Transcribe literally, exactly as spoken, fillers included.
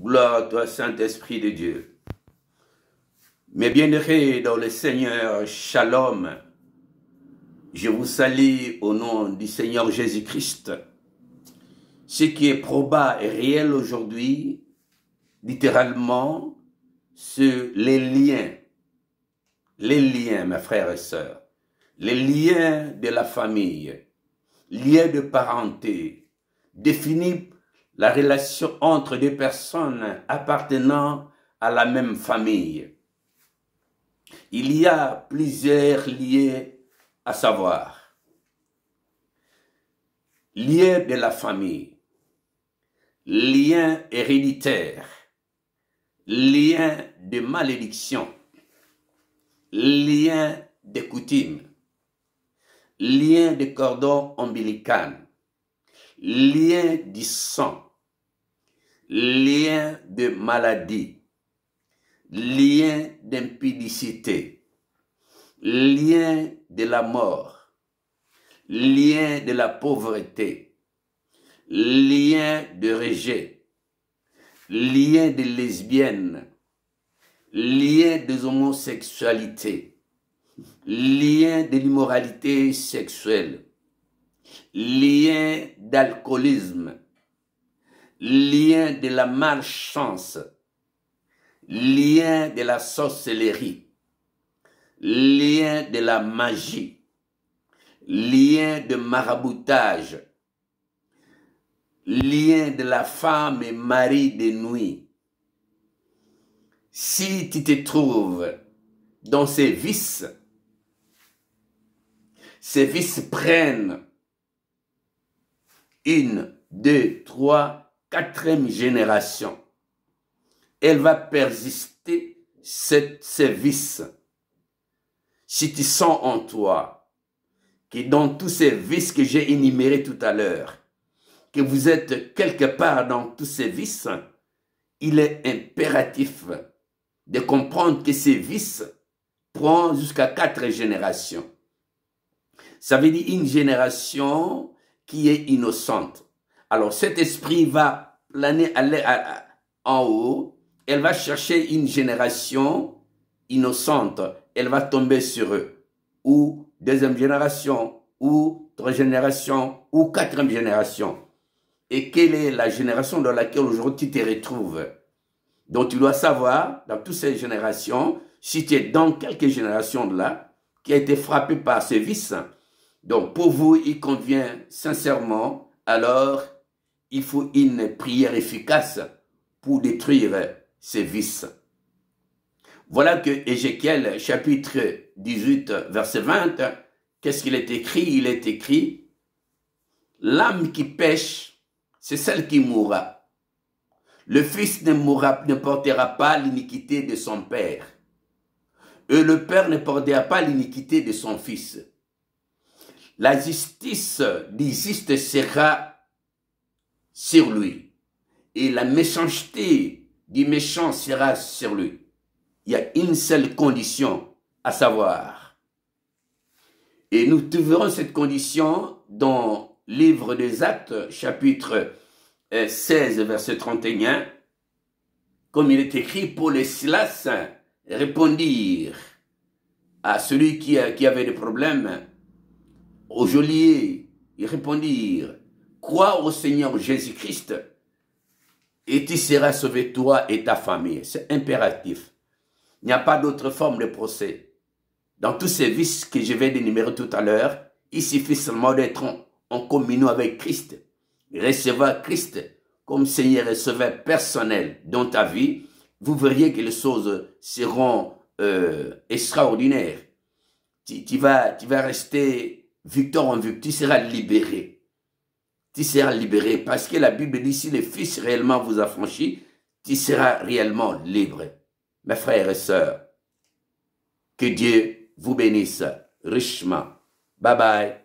Gloire à toi, Saint-Esprit de Dieu. Mes bien-aimés dans le Seigneur, Shalom. Je vous salue au nom du Seigneur Jésus-Christ. Ce qui est probable et réel aujourd'hui, littéralement, c'est les liens. Les liens, mes frères et sœurs. Les liens de la famille. Liens de parenté. Définit la relation entre deux personnes appartenant à la même famille. Il y a plusieurs liens à savoir. Liens de la famille, liens héréditaires, liens de malédiction, liens de coutume, liens de cordon ombilical, liens du sang, liens de maladie, liens d'impudicité, liens de la mort, liens de la pauvreté, liens de rejet, liens de lesbiennes, liens des homosexualités, liens de l'immoralité sexuelle, liens d'alcoolisme, liens de la malchance, liens de la sorcellerie, liens de la magie, liens de maraboutage, liens de la femme et mari de nuit. Si tu te trouves dans ces vices, ces vices prennent une, deux, trois, quatrième génération. Elle va persister, cette, ces vices. Si tu sens en toi que dans tous ces vices que j'ai énumérés tout à l'heure, que vous êtes quelque part dans tous ces vices, il est impératif de comprendre que ces vices prennent jusqu'à quatre générations. Ça veut dire une génération qui est innocente. Alors cet esprit va planer aller en haut, elle va chercher une génération innocente, elle va tomber sur eux. Ou deuxième génération, ou troisième génération, ou quatrième génération. Et quelle est la génération dans laquelle aujourd'hui tu te retrouves? Donc tu dois savoir, dans toutes ces générations, si tu es dans quelques générations de là, qui a été frappé par ce vice. Donc pour vous, il convient sincèrement, alors il faut une prière efficace pour détruire ces vices. Voilà que Ézéchiel, chapitre dix-huit, verset vingt, qu'est-ce qu'il est écrit? Il est écrit, l'âme qui pêche, c'est celle qui mourra. Le fils ne mourra, ne portera pas l'iniquité de son père. Et le père ne portera pas l'iniquité de son fils. La justice du juste sera sur lui. Et la méchanceté du méchant sera sur lui. Il y a une seule condition à savoir. Et nous trouverons cette condition dans le livre des Actes, chapitre seize, verset trente et un. Comme il est écrit, Paul et Silas répondirent à celui qui, qui avait des problèmes. Au geôlier, ils répondirent, crois au Seigneur Jésus-Christ et tu seras sauvé toi et ta famille. C'est impératif. Il n'y a pas d'autre forme de procès. Dans tous ces vices que je vais énumérer tout à l'heure, il suffit seulement d'être en, en communion avec Christ. Recevoir Christ comme Seigneur et Sauveur personnel dans ta vie, vous verriez que les choses seront euh, extraordinaires. Tu, tu, vas, tu vas rester victor en victoire, tu seras libéré. Tu seras libéré parce que la Bible dit si le Fils réellement vous a franchi, tu seras réellement libre. Mes frères et sœurs, que Dieu vous bénisse richement. Bye bye.